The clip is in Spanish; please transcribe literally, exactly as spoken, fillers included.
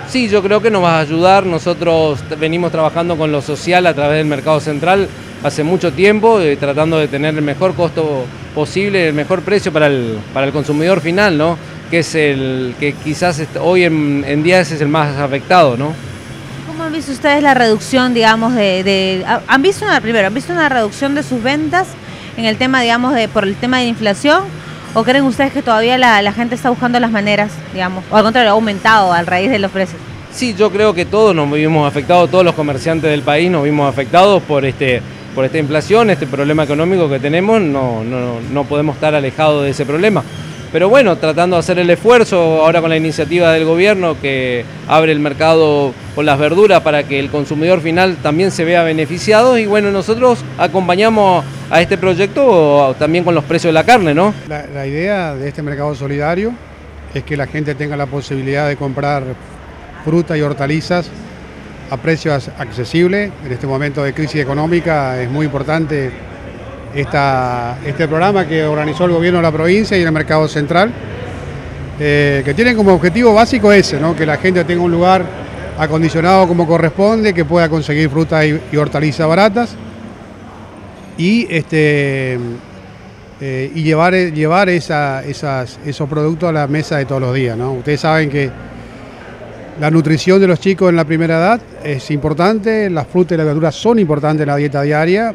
Sí, yo creo que nos va a ayudar. Nosotros venimos trabajando con lo social a través del mercado central hace mucho tiempo, eh, tratando de tener el mejor costo posible, el mejor precio para el, para el consumidor final, ¿no? Que es el que quizás hoy en, en día es el más afectado, ¿no? ¿Cómo han visto ustedes la reducción, digamos, de, de han visto una, primero, han visto una reducción de sus ventas en el tema, digamos, de por el tema de la inflación? ¿O creen ustedes que todavía la, la gente está buscando las maneras, digamos, o al contrario, ha aumentado a raíz de los precios? Sí, yo creo que todos nos vimos afectados, todos los comerciantes del país nos vimos afectados por este, por esta inflación, este problema económico que tenemos. No, no, no podemos estar alejados de ese problema. Pero bueno, tratando de hacer el esfuerzo ahora con la iniciativa del gobierno que abre el mercado con las verduras para que el consumidor final también se vea beneficiado, y bueno, nosotros acompañamos a este proyecto también con los precios de la carne, ¿no? La, la idea de este mercado solidario es que la gente tenga la posibilidad de comprar fruta y hortalizas a precios accesibles. En este momento de crisis económica es muy importante esta, este programa que organizó el gobierno de la provincia y el mercado central, eh, que tienen como objetivo básico ese, ¿no? Que la gente tenga un lugar acondicionado como corresponde, que pueda conseguir frutas y, y hortalizas baratas y, este, eh, y llevar, llevar esa, esas, esos productos a la mesa de todos los días, ¿no? Ustedes saben que la nutrición de los chicos en la primera edad es importante, las frutas y las verduras son importantes en la dieta diaria.